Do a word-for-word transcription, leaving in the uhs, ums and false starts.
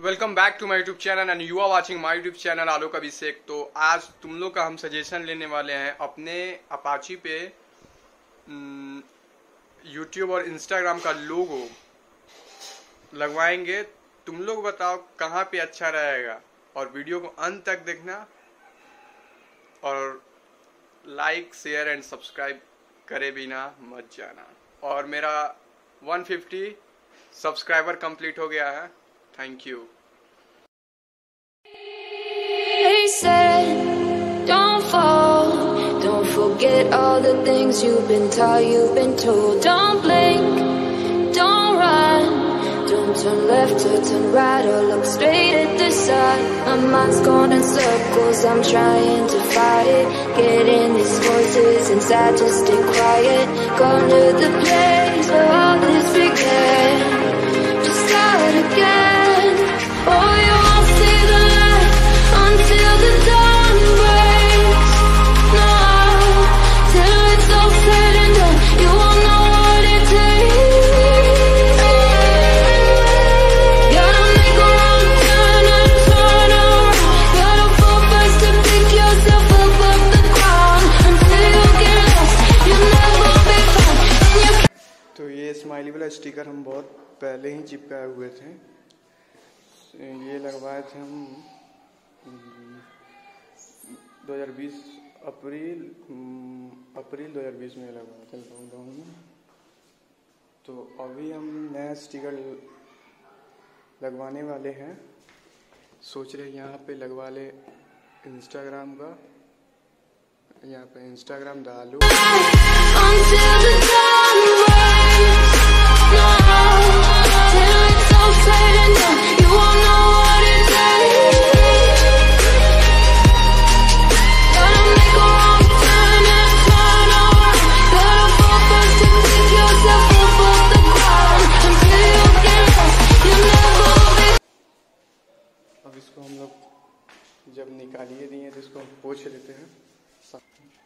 Welcome back to my YouTube channel and you are watching my YouTube channel Alok Abhishek. तो आज तुम लोग का हम सजेशन लेने वाले हैं अपने अपाची पे यूट्यूब और इंस्टाग्राम का लोगो लगवाएंगे। तुम लोग बताओ कहाँ पे अच्छा रहेगा और वीडियो को अंत तक देखना और लाइक शेयर एंड सब्सक्राइब करे बिना मत जाना। और मेरा एक सौ पचास सब्सक्राइबर कंप्लीट हो गया है। Thank you. They said, don't fall, don't forget all the things you've been taught, you've been told. Don't blink, don't run, don't turn left or turn right or look straight at the sun. My mind's going in circles, I'm trying to fight it. Getting these voices inside to stay quiet. Gone to the place where all this began. Just start again. Oh, you won't see the light until the dawn breaks. No, till it's all said and done, you won't know what it takes. Gotta make a wrong turn and turn around. Gotta fall first to pick yourself up off the ground. Until you get lost, you'll never be found. तो ये smiley वाला sticker हम बहुत पहले ही चिपकाए हुए थे। ये लगवाए थे हम दो हज़ार बीस अप्रैल अप्रैल दो हज़ार बीस में लगवाए थे लॉकडाउन में। तो अभी हम नया स्टिकर लगवाने वाले हैं। सोच रहे यहाँ पे लगवा ले इंस्टाग्राम का। यहाँ पे इंस्टाग्राम डालो। अब इसको हम लोग जब निकालिए दिए तो इसको हम पोंछ लेते हैं।